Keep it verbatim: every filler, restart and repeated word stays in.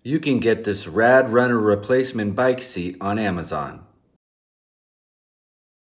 You can get this Rad Runner replacement bike seat on Amazon.